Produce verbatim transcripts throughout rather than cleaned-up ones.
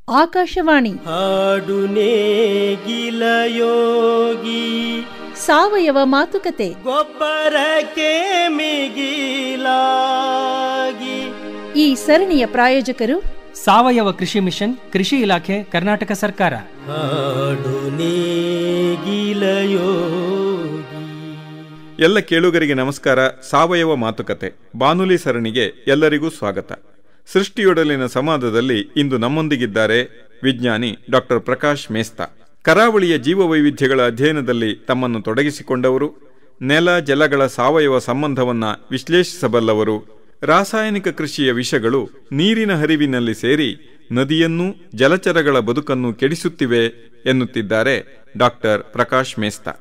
ಆಕಾಶವಾಣಿ ಹಾಡು ನೇಗಿಲಯೋಗಿ ಸಾವಯವ ಮಾತುಕತೆ ಗೊಬ್ಬರಕ್ಕೆ ಮಿಗಿಲಾಗಿ. ಈ ಸರಣಿಯ ಪ್ರಾಯೋಜಕರು ಸಾವಯವ ಕೃಷಿ ಮಿಷನ್, ಕೃಷಿ ಇಲಾಖೆ, ಕರ್ನಾಟಕ ಸರ್ಕಾರ. ಹಾಡು ನೇಗಿಲಯೋಗಿ. ಎಲ್ಲ ಕೇಳುಗರಿಗೆ ನಮಸ್ಕಾರ. ಸಾವಯವ ಮಾತುಕತೆ ಬಾನುಲಿ ಸರಣಿಗೆ ಎಲ್ಲರಿಗೂ ಸ್ವಾಗತ. ಸೃಷ್ಟಿಯೊಡಲಿನ ಸಂವಾದದಲ್ಲಿ ಇಂದು ನಮ್ಮೊಂದಿಗಿದ್ದಾರೆ ವಿಜ್ಞಾನಿ ಡಾಕ್ಟರ್ ಪ್ರಕಾಶ್ ಮೇಸ್ತಾ. ಕರಾವಳಿಯ ಜೀವವೈವಿಧ್ಯಗಳ ಅಧ್ಯಯನದಲ್ಲಿ ತಮ್ಮನ್ನು ತೊಡಗಿಸಿಕೊಂಡವರು, ನೆಲ ಜಲಗಳ ಸಾವಯವ ಸಂಬಂಧವನ್ನ ವಿಶ್ಲೇಷಿಸಬಲ್ಲವರು. ರಾಸಾಯನಿಕ ಕೃಷಿಯ ವಿಷಗಳು ನೀರಿನ ಹರಿವಿನಲ್ಲಿ ಸೇರಿ ನದಿಯನ್ನೂ ಜಲಚರಗಳ ಬದುಕನ್ನು ಕೆಡಿಸುತ್ತಿವೆ ಎನ್ನುತ್ತಿದ್ದಾರೆ ಡಾಕ್ಟರ್ ಪ್ರಕಾಶ್ ಮೇಸ್ತಾ.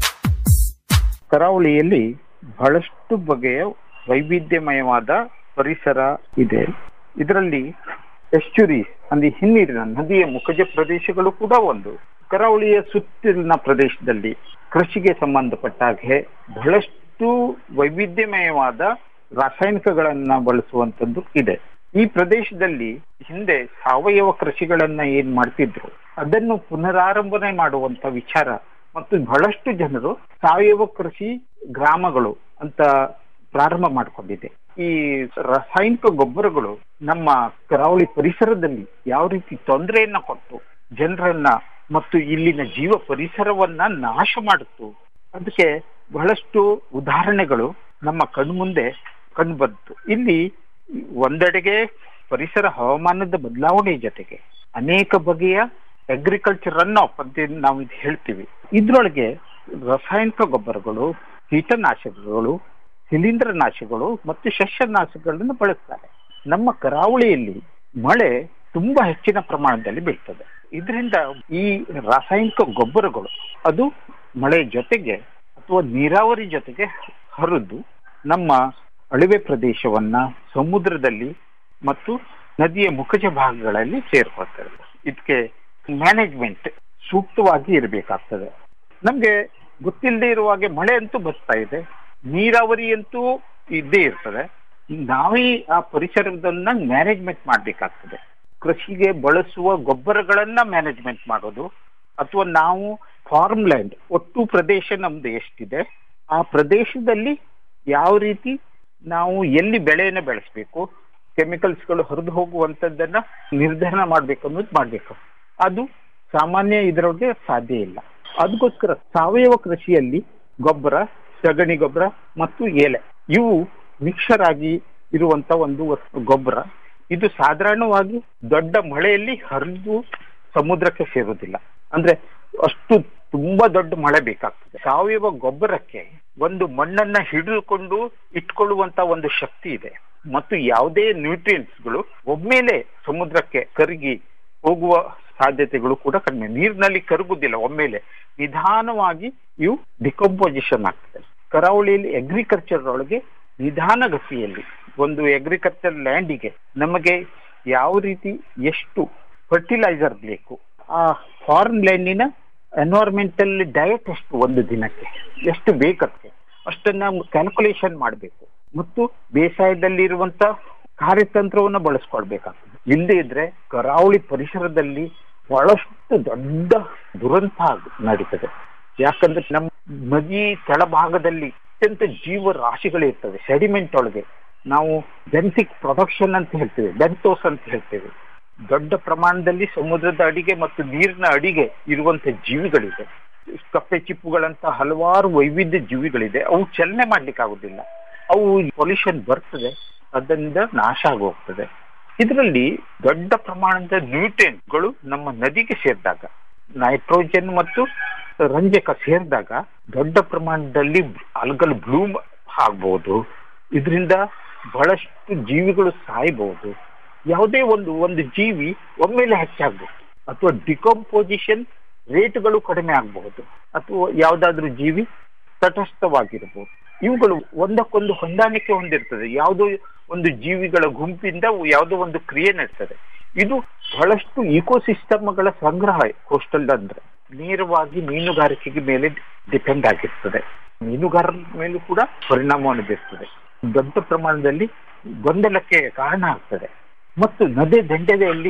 ಕರಾವಳಿಯಲ್ಲಿ ಬಹಳಷ್ಟು ಬಗೆಯ ವೈವಿಧ್ಯಮಯವಾದ ಪರಿಸರ ಇದೆ. ಇದರಲ್ಲಿ ಎಸ್ಚುರೀಸ್ ಅಂದ್ರೆ ಹಿನ್ನೀರಿನ ನದಿಯ ಮುಖಜ ಪ್ರದೇಶಗಳು ಕೂಡ ಒಂದು. ಕರಾವಳಿಯ ಸುತ್ತಲಿನ ಪ್ರದೇಶದಲ್ಲಿ ಕೃಷಿಗೆ ಸಂಬಂಧಪಟ್ಟ ಹಾಗೆ ಬಹಳಷ್ಟು ವೈವಿಧ್ಯಮಯವಾದ ರಾಸಾಯನಿಕಗಳನ್ನ ಬಳಸುವಂತದ್ದು ಇದೆ. ಈ ಪ್ರದೇಶದಲ್ಲಿ ಹಿಂದೆ ಸಾವಯವ ಕೃಷಿಗಳನ್ನ ಏನ್ ಮಾಡ್ತಿದ್ರು ಅದನ್ನು ಪುನರಾರಂಭನೆ ಮಾಡುವಂತ ವಿಚಾರ ಮತ್ತು ಬಹಳಷ್ಟು ಜನರು ಸಾವಯವ ಕೃಷಿ ಗ್ರಾಮಗಳು ಅಂತ ಪ್ರಾರಂಭ ಮಾಡಿಕೊಂಡಿದೆ. ಈ ರಾಸಾಯನಿಕ ಗೊಬ್ಬರಗಳು ನಮ್ಮ ಕರಾವಳಿ ಪರಿಸರದಲ್ಲಿ ಯಾವ ರೀತಿ ತೊಂದರೆಯನ್ನ ಕೊಟ್ಟು ಜನರನ್ನ ಮತ್ತು ಇಲ್ಲಿನ ಜೀವ ಪರಿಸರವನ್ನ ನಾಶ ಮಾಡುತ್ತು, ಅದಕ್ಕೆ ಬಹಳಷ್ಟು ಉದಾಹರಣೆಗಳು ನಮ್ಮ ಕಣ್ಮುಂದೆ ಕಂಡು ಬಂತು. ಇಲ್ಲಿ ಒಂದೆಡೆಗೆ ಪರಿಸರ ಹವಾಮಾನದ ಬದಲಾವಣೆ ಜೊತೆಗೆ ಅನೇಕ ಬಗೆಯ ಅಗ್ರಿಕಲ್ಚರ್ ರನ್ ಆಫ್ ಅಂತ ನಾವು ಇದು ಹೇಳ್ತೀವಿ. ಇದ್ರೊಳಗೆ ರಾಸಾಯನಿಕ ಗೊಬ್ಬರಗಳು, ಕೀಟನಾಶಕಗಳು, ಶಿಲೀಂಧ್ರನಾಶಕಗಳು ಮತ್ತು ಸಸ್ಯನಾಶಕಗಳನ್ನು ಬಳಸ್ತಾರೆ. ನಮ್ಮ ಕರಾವಳಿಯಲ್ಲಿ ಮಳೆ ತುಂಬಾ ಹೆಚ್ಚಿನ ಪ್ರಮಾಣದಲ್ಲಿ ಬೀಳ್ತದೆ. ಇದರಿಂದ ಈ ರಾಸಾಯನಿಕ ಗೊಬ್ಬರಗಳು ಅದು ಮಳೆ ಜೊತೆಗೆ ಅಥವಾ ನೀರಾವರಿ ಜೊತೆಗೆ ಹರಿದು ನಮ್ಮ ಅಳಿವೆ ಪ್ರದೇಶವನ್ನ ಸಮುದ್ರದಲ್ಲಿ ಮತ್ತು ನದಿಯ ಮುಖಜ ಭಾಗಗಳಲ್ಲಿ ಸೇರ್ಕೊಳ್ತದೆ. ಇದಕ್ಕೆ ಮ್ಯಾನೇಜ್ಮೆಂಟ್ ಸೂಕ್ತವಾಗಿ ಇರಬೇಕಾಗ್ತದೆ. ನಮ್ಗೆ ಗೊತ್ತಿಲ್ಲದೆ ಇರುವಾಗೆ ಮಳೆ ಅಂತೂ ಬರ್ತಾ ಇದೆ, ನೀರಾವರಿ ಅಂತೂ ಇದ್ದೇ ಇರ್ತದೆ. ನಾವೇ ಆ ಪರಿಸರದನ್ನ ಮ್ಯಾನೇಜ್ಮೆಂಟ್ ಮಾಡ್ಬೇಕಾಗ್ತದೆ. ಕೃಷಿಗೆ ಬಳಸುವ ಗೊಬ್ಬರಗಳನ್ನ ಮ್ಯಾನೇಜ್ಮೆಂಟ್ ಮಾಡೋದು, ಅಥವಾ ನಾವು ಫಾರ್ಮ್ ಲ್ಯಾಂಡ್ ಒಟ್ಟು ಪ್ರದೇಶ ನಮ್ದು ಎಷ್ಟಿದೆ ಆ ಪ್ರದೇಶದಲ್ಲಿ ಯಾವ ರೀತಿ ನಾವು ಎಲ್ಲಿ ಬೆಳೆಯನ್ನ ಬೆಳೆಸ್ಬೇಕು, ಕೆಮಿಕಲ್ಸ್ಗಳು ಹರಿದು ಹೋಗುವಂತದ್ದನ್ನ ನಿರ್ಧಾರ ಮಾಡ್ಬೇಕು ಅನ್ನೋದು ಮಾಡ್ಬೇಕು. ಅದು ಸಾಮಾನ್ಯ ಇದರೊಳಗೆ ಸಾಧ್ಯ ಇಲ್ಲ. ಅದಕ್ಕೋಸ್ಕರ ಸಾವಯವ ಕೃಷಿಯಲ್ಲಿ ಗೊಬ್ಬರ, ಸಗಣಿ ಗೊಬ್ಬರ ಮತ್ತು ಎಲೆ ಇವು ಮಿಕ್ಸರ್ ಆಗಿ ಇರುವಂತ ಒಂದು ಗೊಬ್ಬರ. ಇದು ಸಾಧಾರಣವಾಗಿ ದೊಡ್ಡ ಮಳೆಯಲ್ಲಿ ಹರಿದು ಸಮುದ್ರಕ್ಕೆ ಸೇರೋದಿಲ್ಲ. ಅಂದ್ರೆ ಅಷ್ಟು ತುಂಬಾ ದೊಡ್ಡ ಮಳೆ ಬೇಕಾಗ್ತದೆ. ಸಾವಯವ ಗೊಬ್ಬರಕ್ಕೆ ಒಂದು ಮಣ್ಣನ್ನ ಹಿಡಿದುಕೊಂಡು ಇಟ್ಕೊಳ್ಳುವಂತ ಒಂದು ಶಕ್ತಿ ಇದೆ ಮತ್ತು ಯಾವುದೇ ನ್ಯೂಟ್ರಿಯೆಂಟ್ಸ್ಗಳು ಒಮ್ಮೆಲೆ ಸಮುದ್ರಕ್ಕೆ ಕರಗಿ ಹೋಗುವ ಸಾಧ್ಯತೆಗಳು ಕೂಡ ಕಡಿಮೆ. ನೀರಿನಲ್ಲಿ ಕರಗುದಿಲ್ಲ ಒಮ್ಮೆಲೆ, ನಿಧಾನವಾಗಿ ಇವು ಡಿಕಂಪೋಸಿಷನ್ ಆಗ್ತದೆ. ಕರಾವಳಿಯಲ್ಲಿ ಅಗ್ರಿಕಲ್ಚರ್ ಒಳಗೆ ನಿಧಾನಗತಿಯಲ್ಲಿ ಒಂದು ಅಗ್ರಿಕಲ್ಚರ್ ಲ್ಯಾಂಡಿಗೆ ನಮಗೆ ಯಾವ ರೀತಿ ಎಷ್ಟು ಫರ್ಟಿಲೈಸರ್ ಬೇಕು, ಆ ಫಾರ್ಮ್ ಲ್ಯಾಂಡಿನ ಎನ್ವೈರನ್ಮೆಂಟಲ್ ಡಯಟ್ ಎಷ್ಟು, ಒಂದು ದಿನಕ್ಕೆ ಎಷ್ಟು ಬೇಕತ್ತೆ ಅಷ್ಟನ್ನ ಕ್ಯಾಲ್ಕುಲೇಷನ್ ಮಾಡಬೇಕು ಮತ್ತು ಬೇಸಾಯದಲ್ಲಿ ಇರುವಂತ ಕಾರ್ಯತಂತ್ರವನ್ನು ಬಳಸ್ಕೊಳ್ಬೇಕಾಗ್ತದೆ. ಇಲ್ಲದೆ ಇದ್ರೆ ಕರಾವಳಿ ಪರಿಸರದಲ್ಲಿ ಬಹಳಷ್ಟು ದೊಡ್ಡ ದುರಂತ ನಡೀತದೆ. ಯಾಕಂದ್ರೆ ನಮ್ಮ ನದಿ ತಳಭಾಗದಲ್ಲಿ ಅತ್ಯಂತ ಜೀವ ರಾಶಿಗಳಿರ್ತವೆ. ಸೆಡಿಮೆಂಟ್ ಒಳಗೆ ನಾವು ಬೆನ್ಸಿಕ್ ಪ್ರೊಡಕ್ಷನ್ ಅಂತ ಹೇಳ್ತೇವೆ, ಬೆಂತೋಸ್ ಅಂತ ಹೇಳ್ತೇವೆ. ದೊಡ್ಡ ಪ್ರಮಾಣದಲ್ಲಿ ಸಮುದ್ರದ ಅಡಿಗೆ ಮತ್ತು ನೀರಿನ ಅಡಿಗೆ ಇರುವಂತ ಜೀವಿಗಳಿದೆ. ಕಪ್ಪೆ ಚಿಪ್ಪುಗಳಂತ ಹಲವಾರು ವೈವಿಧ್ಯ ಜೀವಿಗಳಿದೆ. ಅವು ಚಲನೆ ಮಾಡ್ಲಿಕ್ಕೆ ಆಗುದಿಲ್ಲ. ಅವು ಪೊಲ್ಯೂಷನ್ ಬರ್ತದೆ, ಅದರಿಂದ ನಾಶ ಆಗಿ ಹೋಗ್ತದೆ. ಇದರಲ್ಲಿ ದೊಡ್ಡ ಪ್ರಮಾಣದ ನ್ಯೂಟ್ರಿಯೆಂಟ್ಗಳು ನಮ್ಮ ನದಿಗೆ ಸೇರಿದಾಗ, ನೈಟ್ರೋಜನ್ ಮತ್ತು ರಂಜಕ ಸೇರಿದಾಗ ದೊಡ್ಡ ಪ್ರಮಾಣದಲ್ಲಿ ಆಲ್ಗಲ್ ಬ್ಲೂಮ್ ಆಗ್ಬಹುದು. ಇದರಿಂದ ಬಹಳಷ್ಟು ಜೀವಿಗಳು ಸಾಯ್ಬಹುದು. ಯಾವುದೇ ಒಂದು ಒಂದು ಜೀವಿ ಒಮ್ಮೆಲೆ ಹೆಚ್ಚಾಗಬಹುದು, ಅಥವಾ ಡಿಕಂಪೋಸಿಷನ್ ರೇಟ್ಗಳು ಕಡಿಮೆ ಆಗಬಹುದು, ಅಥವಾ ಯಾವುದಾದ್ರೂ ಜೀವಿ ತಟಸ್ಥವಾಗಿರಬಹುದು. ಇವುಗಳು ಒಂದಕ್ಕೊಂದು ಹೊಂದಾಣಿಕೆ ಹೊಂದಿರ್ತದೆ. ಯಾವುದೋ ಒಂದು ಜೀವಿಗಳ ಗುಂಪಿಂದ ಯಾವುದೋ ಒಂದು ಕ್ರಿಯೆ ನಡ್ತದೆ. ಇದು ಬಹಳಷ್ಟು ಇಕೋಸಿಸ್ಟಮ್ಗಳ ಸಂಗ್ರಹ. ಕೋಸ್ಟಲ್ ಅಂದ್ರೆ ನೇರವಾಗಿ ಮೀನುಗಾರಿಕೆಗೆ ಮೇಲೆ ಡಿಪೆಂಡ್ ಆಗಿರ್ತದೆ. ಮೀನುಗಾರರ ಮೇಲೂ ಕೂಡ ಪರಿಣಾಮವನ್ನು ಬೀರ್ತದೆ. ದೊಡ್ಡ ಪ್ರಮಾಣದಲ್ಲಿ ಗೊಂದಲಕ್ಕೆ ಕಾರಣ ಆಗ್ತದೆ. ಮತ್ತು ನದಿ ದಂಡೆಯಲ್ಲಿ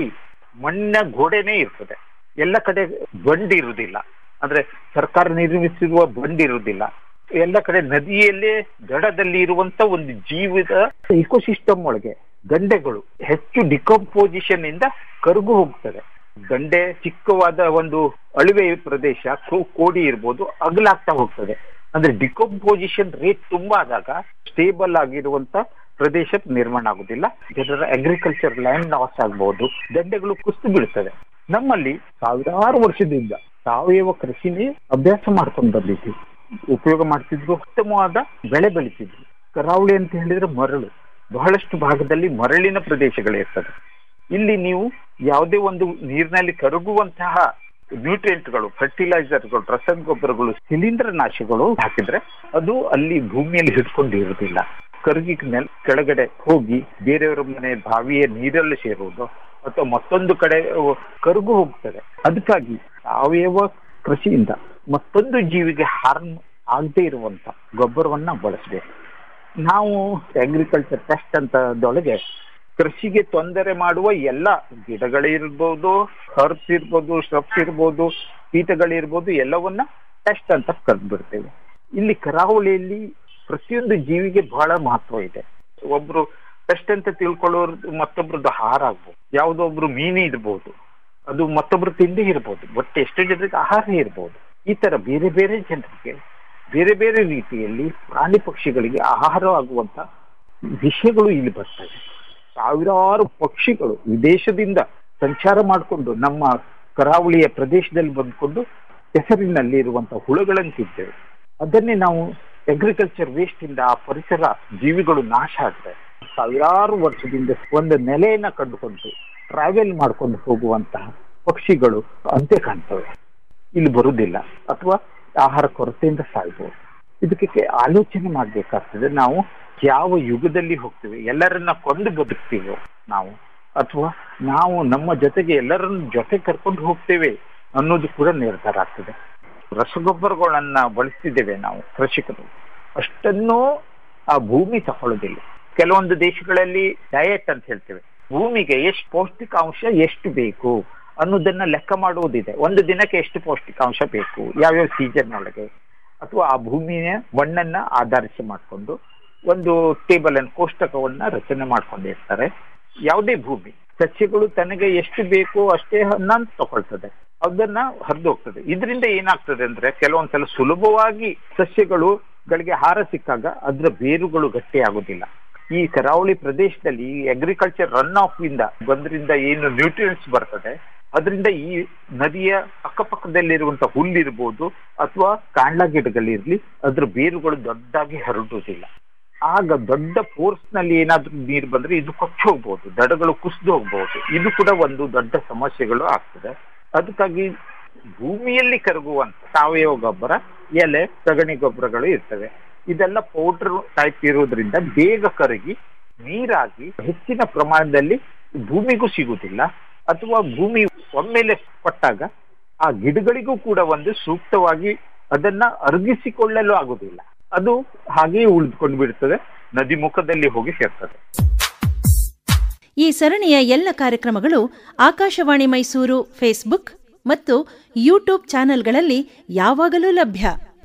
ಮಣ್ಣಿನ ಗೋಡೆನೇ ಇರ್ತದೆ. ಎಲ್ಲ ಕಡೆ ಬಂಡ್ ಇರುವುದಿಲ್ಲ, ಅಂದ್ರೆ ಸರ್ಕಾರ ನಿರ್ಮಿಸಿರುವ ಬಂಡ್ ಇರುವುದಿಲ್ಲ. ಎಲ್ಲ ಕಡೆ ನದಿಯಲ್ಲೇ ದಡದಲ್ಲಿ ಇರುವಂತ ಒಂದು ಜೀವಿತ ಇಕೋಸಿಸ್ಟಮ್ ಒಳಗೆ ಗಂಡೆಗಳು ಹೆಚ್ಚು ಡಿಕಂಪೋಸಿಷನ್ ಇಂದ ಕರಗು ಹೋಗ್ತದೆ. ಗಂಡೆ ಚಿಕ್ಕವಾದ ಒಂದು ಅಳಿವೆ ಪ್ರದೇಶ ಕೋಡಿ ಇರ್ಬೋದು ಅಗಲಾಗ್ತಾ ಹೋಗ್ತದೆ. ಅಂದ್ರೆ ಡಿಕಂಪೋಸಿಷನ್ ರೇಟ್ ತುಂಬಾ ಆದಾಗ ಸ್ಟೇಬಲ್ ಆಗಿರುವಂತ ಪ್ರದೇಶ ನಿರ್ಮಾಣ ಆಗುದಿಲ್ಲ. ಜನರ ಅಗ್ರಿಕಲ್ಚರ್ ಲ್ಯಾಂಡ್ ಲಾಸ್ ಆಗ್ಬಹುದು, ದಂಡೆಗಳು ಕುಸಿದು ಬೀಳ್ತದೆ. ನಮ್ಮಲ್ಲಿ ಸಾವಿರಾರು ವರ್ಷದಿಂದ ಸಾವಯವ ಕೃಷಿನೇ ಅಭ್ಯಾಸ ಮಾಡ್ಕೊಂಡು ಬಂದಿದ್ವಿ, ಉಪಯೋಗ ಮಾಡ್ತಿದ್ರು, ಉತ್ತಮವಾದ ಬೆಳೆ ಬೆಳಿತಿದ್ರು. ಕರಾವಳಿ ಅಂತ ಹೇಳಿದ್ರೆ ಮರಳು, ಬಹಳಷ್ಟು ಭಾಗದಲ್ಲಿ ಮರಳಿನ ಪ್ರದೇಶಗಳಿರ್ತದೆ. ಇಲ್ಲಿ ನೀವು ಯಾವುದೇ ಒಂದು ನೀರಿನಲ್ಲಿ ಕರಗುವಂತಹ ನ್ಯೂಟ್ರಿಯೆಂಟ್ಗಳು, ಫರ್ಟಿಲೈಸರ್ಗಳು, ರಸಗೊಬ್ಬರಗಳು, ಶಿಲೀಂಧ್ರ ನಾಶಗಳು ಹಾಕಿದ್ರೆ ಅದು ಅಲ್ಲಿ ಭೂಮಿಯಲ್ಲಿ ಹಿಡ್ಕೊಂಡು ಇರುವುದಿಲ್ಲ. ಕರಗಿ ನೆಲ ಕೆಳಗಡೆ ಹೋಗಿ ಬೇರೆಯವರ ಮನೆ ಬಾವಿಯ ನೀರಲ್ಲಿ ಸೇರುವುದು ಅಥವಾ ಮತ್ತೊಂದು ಕಡೆ ಕರಗು ಹೋಗ್ತದೆ. ಅದಕ್ಕಾಗಿ ಸಾವಯವ ಕೃಷಿಯಿಂದ ಮತ್ತೊಂದು ಜೀವಿಗೆ ಹಾರ್ಮ್ ಆಗದೆ ಇರುವಂತ ಗೊಬ್ಬರವನ್ನ ಬಳಸಬೇಕು. ನಾವು ಅಗ್ರಿಕಲ್ಚರ್ ಪೆಸ್ಟ್ ಅಂತದೊಳಗೆ ಕೃಷಿಗೆ ತೊಂದರೆ ಮಾಡುವ ಎಲ್ಲ ಗಿಡಗಳಿರ್ಬೋದು, ಹರ್ಬ್ಸ್ ಇರ್ಬೋದು, ಶ್ರಬ್ಸ್ ಇರ್ಬೋದು, ಕೀಟಗಳಿರ್ಬೋದು, ಎಲ್ಲವನ್ನ ಪೆಸ್ಟ್ ಅಂತ ಕರೆದು ಬಿಡ್ತೇವೆ. ಇಲ್ಲಿ ಕರಾವಳಿಯಲ್ಲಿ ಪ್ರತಿಯೊಂದು ಜೀವಿಗೆ ಬಹಳ ಮಹತ್ವ ಇದೆ. ಒಬ್ರು ಪೆಸ್ಟ್ ಅಂತ ತಿಳ್ಕೊಳ್ಳೋರು ಮತ್ತೊಬ್ರದ್ದು ಆಹಾರ ಆಗ್ಬೋದು, ಯಾವುದೊಬ್ರು ಮೀನು ಇರ್ಬೋದು, ಅದು ಮತ್ತೊಬ್ರು ತಿಂಡಿ ಇರ್ಬೋದು, ಬಟ್ ಎಷ್ಟು ಜನರಿಗೆ ಆಹಾರ ಇರ್ಬೋದು. ಈ ತರ ಬೇರೆ ಬೇರೆ ಜನರಿಗೆ ಬೇರೆ ಬೇರೆ ರೀತಿಯಲ್ಲಿ ಪ್ರಾಣಿ ಪಕ್ಷಿಗಳಿಗೆ ಆಹಾರ ಆಗುವಂತ ವಿಷಯಗಳು ಇಲ್ಲಿ ಬರ್ತವೆ. ಸಾವಿರಾರು ಪಕ್ಷಿಗಳು ವಿದೇಶದಿಂದ ಸಂಚಾರ ಮಾಡಿಕೊಂಡು ನಮ್ಮ ಕರಾವಳಿಯ ಪ್ರದೇಶದಲ್ಲಿ ಬಂದ್ಕೊಂಡು ಕೆಸರಿನಲ್ಲಿ ಇರುವಂತಹ ಹುಳುಗಳನ್ನು ತಿಂತೇವೆ. ಅದನ್ನೇ ನಾವು ಅಗ್ರಿಕಲ್ಚರ್ ವೇಸ್ಟ್ ಇಂದ ಆ ಪರಿಸರ ಜೀವಿಗಳು ನಾಶ ಆಗ್ತವೆ. ಸಾವಿರಾರು ವರ್ಷದಿಂದ ಒಂದು ನೆಲೆಯನ್ನ ಕಂಡುಕೊಂಡು ಟ್ರಾವೆಲ್ ಮಾಡ್ಕೊಂಡು ಹೋಗುವಂತಹ ಪಕ್ಷಿಗಳು ಅಂತೆ ಕಾಣ್ತವೆ, ಇಲ್ಲಿ ಬರುವುದಿಲ್ಲ ಅಥವಾ ಆಹಾರ ಕೊರತೆಯಿಂದ ಸಾಯ್ಬೋದು. ಇದಕ್ಕೆ ಆಲೋಚನೆ ಮಾಡ್ಬೇಕಾಗ್ತದೆ. ನಾವು ಯಾವ ಯುಗದಲ್ಲಿ ಹೋಗ್ತೀವಿ, ಎಲ್ಲರನ್ನ ಕೊಂದು ಬದುಕ್ತೀವೋ ನಾವು, ಅಥವಾ ನಾವು ನಮ್ಮ ಜೊತೆಗೆ ಎಲ್ಲರನ್ನ ಜೊತೆ ಕರ್ಕೊಂಡು ಹೋಗ್ತೇವೆ ಅನ್ನೋದು ಕೂಡ ನಿರ್ಧಾರ ಆಗ್ತದೆ. ರಸಗೊಬ್ಬರಗಳನ್ನ ಬಳಸ್ತಿದ್ದೇವೆ ನಾವು ಕೃಷಿಕರು, ಅಷ್ಟನ್ನೂ ಆ ಭೂಮಿ ತಗೊಳ್ಳೋದಿಲ್ಲ. ಕೆಲವೊಂದು ದೇಶಗಳಲ್ಲಿ ಡಯಟ್ ಅಂತ ಹೇಳ್ತೇವೆ, ಭೂಮಿಗೆ ಎಷ್ಟು ಪೌಷ್ಟಿಕಾಂಶ ಎಷ್ಟು ಬೇಕು ಅನ್ನೋದನ್ನ ಲೆಕ್ಕ ಮಾಡುವುದಿದೆ. ಒಂದು ದಿನಕ್ಕೆ ಎಷ್ಟು ಪೌಷ್ಟಿಕಾಂಶ ಬೇಕು, ಯಾವ್ಯಾವ ಸೀಸನ್ ಒಳಗೆ, ಅಥವಾ ಆ ಭೂಮಿಯ ಮಣ್ಣನ್ನ ಆಧರಿಸಿ ಮಾಡಿಕೊಂಡು ಒಂದು ಟೇಬಲ್ ಅನ್ನು ಕೋಷ್ಟಕವನ್ನ ರಚನೆ ಮಾಡ್ಕೊಂಡಿರ್ತಾರೆ. ಯಾವುದೇ ಭೂಮಿ ಸಸ್ಯಗಳು ತನಗೆ ಎಷ್ಟು ಬೇಕು ಅಷ್ಟೇ ಅನ್ನ ತಗೊಳ್ತದೆ, ಅದನ್ನ ಹರಿದು ಹೋಗ್ತದೆ. ಇದರಿಂದ ಏನಾಗ್ತದೆ ಅಂದ್ರೆ ಕೆಲವೊಂದ್ಸಲ ಸುಲಭವಾಗಿ ಸಸ್ಯಗಳು ಗಳಿಗೆ ಆಹಾರ ಸಿಕ್ಕಾಗ ಅದರ ಬೇರುಗಳು ಗಟ್ಟಿ ಆಗುದಿಲ್ಲ. ಈ ಕರಾವಳಿ ಪ್ರದೇಶದಲ್ಲಿ ಈ ಅಗ್ರಿಕಲ್ಚರ್ ರನ್ ಆಫ್ ಇಂದ ಬಂದ್ರಿಂದ ಏನು ನ್ಯೂಟ್ರಿಯೆಂಟ್ಸ್ ಬರ್ತದೆ, ಅದರಿಂದ ಈ ನದಿಯ ಅಕ್ಕಪಕ್ಕದಲ್ಲಿರುವಂತ ಹುಲ್ಲಿರ್ಬೋದು ಅಥವಾ ಕಾಂಡ್ಲ ಗಿಡಗಳಿರ್ಲಿ, ಅದ್ರ ಬೇರುಗಳು ದೊಡ್ಡದಾಗಿ ಹರಡುವುದಿಲ್ಲ. ಆಗ ದೊಡ್ಡ ಫೋರ್ಸ್ ನಲ್ಲಿ ಏನಾದ್ರೂ ನೀರು ಬಂದ್ರೆ ಇದು ಕೊಚ್ಚಿ ಹೋಗ್ಬಹುದು, ದಡಗಳು ಕುಸಿದು ಹೋಗ್ಬಹುದು. ಇದು ಕೂಡ ಒಂದು ದೊಡ್ಡ ಸಮಸ್ಯೆಗಳು ಆಗ್ತದೆ. ಅದಕ್ಕಾಗಿ ಭೂಮಿಯಲ್ಲಿ ಕರಗುವಂತ ಸಾವಯವ ಗೊಬ್ಬರ, ಎಲೆ, ಸಗಣಿ ಗೊಬ್ಬರಗಳು ಇರ್ತವೆ. ಇದೆಲ್ಲ ಪೌಡರ್ ಟೈಪ್ ಇರೋದ್ರಿಂದ ಬೇಗ ಕರಗಿ ನೀರಾಗಿ ಹೆಚ್ಚಿನ ಪ್ರಮಾಣದಲ್ಲಿ ಭೂಮಿಗೂ ಸಿಗುವುದಿಲ್ಲ, ಅಥವಾ ಭೂಮಿ ಒಮ್ಮೆಲೆ ಕೊಟ್ಟಾಗ ಆ ಗಿಡಗಳಿಗೂ ಕೂಡ ಒಂದು ಸೂಕ್ತವಾಗಿ ಅದನ್ನ ಅರಗಿಸಿಕೊಳ್ಳಲು ಆಗುದಿಲ್ಲ. ಅದು ಹಾಗೆಯೇ ಉಳಿದುಕೊಂಡು ಬಿಡ್ತದೆ, ನದಿ ಮುಖದಲ್ಲಿ ಹೋಗಿ ಸೇರ್ತದೆ. ಈ ಸರಣಿಯ ಎಲ್ಲ ಕಾರ್ಯಕ್ರಮಗಳು ಆಕಾಶವಾಣಿ ಮೈಸೂರು ಫೇಸ್ಬುಕ್ ಮತ್ತು ಯೂಟ್ಯೂಬ್ ಚಾನೆಲ್ಗಳಲ್ಲಿ ಯಾವಾಗಲೂ ಲಭ್ಯ.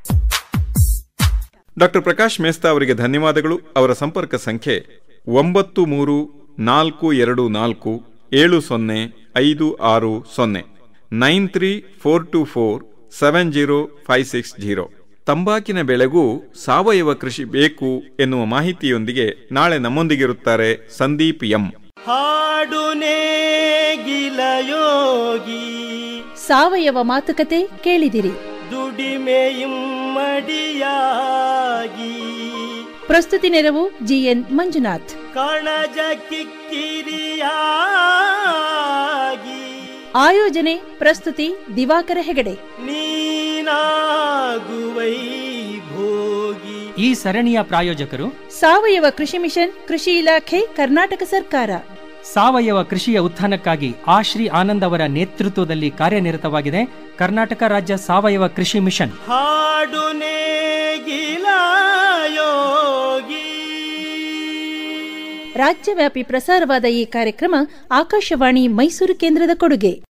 ಡಾಕ್ಟರ್ ಪ್ರಕಾಶ್ ಮೇಸ್ತಾ ಅವರಿಗೆ ಧನ್ಯವಾದಗಳು. ಅವರ ಸಂಪರ್ಕ ಸಂಖ್ಯೆ ಒಂಬತ್ತು ಮೂರು ನಾಲ್ಕು ಎರಡು ನಾಲ್ಕು ಏಳು ಸೊನ್ನೆ ಐದು ಆರು ಸೊನ್ನೆ nine three four two four seven zero five six zero. ತಂಬಾಕಿನ ಬೆಳೆಗೂ ಸಾವಯವ ಕೃಷಿ ಬೇಕು ಎನ್ನುವ ಮಾಹಿತಿಯೊಂದಿಗೆ ನಾಳೆ ನಮ್ಮೊಂದಿಗಿರುತ್ತಾರೆ ಸಂದೀಪ್ ಎಂ. ಹಾಡು ನೇಗಿಲ ಯೋಗಿ ಸಾವಯವ ಮಾತುಕತೆ ಕೇಳಿದಿರಿ. ದುಡಿಮೆയും ಮಡಿಯಾಗಿ ಪ್ರಸ್ತುತಿ ನೆರವು ಜಿಎನ್ ಮಂಜುನಾಥ್. ಕಣಜ ಕಿಕ್ಕಿರಿಯಾಗಿ ಆಯೋಜನೆ ಪ್ರಸ್ತುತಿ ದಿವಾಕರ ಹೆಗಡೆ. ನೀನಾಗುವೈ ಭೋಗಿ. ಈ ಸರಣಿಯ ಪ್ರಾಯೋಜಕರು ಸಾವಯವ ಕೃಷಿ ಮಿಷನ್, ಕೃಷಿ ಇಲಾಖೆ, ಕರ್ನಾಟಕ ಸರ್ಕಾರ. ಸಾವಯವ ಕೃಷಿಯ ಉತ್ಥಾನಕ್ಕಾಗಿ ಆ ಶ್ರೀ ಆನಂದ್ ಅವರ ನೇತೃತ್ವದಲ್ಲಿ ಕಾರ್ಯನಿರತವಾಗಿದೆ ಕರ್ನಾಟಕ ರಾಜ್ಯ ಸಾವಯವ ಕೃಷಿ ಮಿಷನ್. ಹಾಡು ನೇಗಿಲ ಯೋಗಿ. ರಾಜ್ಯವ್ಯಾಪಿ ಪ್ರಸಾರವಾದ ಈ ಕಾರ್ಯಕ್ರಮ ಆಕಾಶವಾಣಿ ಮೈಸೂರು ಕೇಂದ್ರದ ಕೊಡುಗೆ.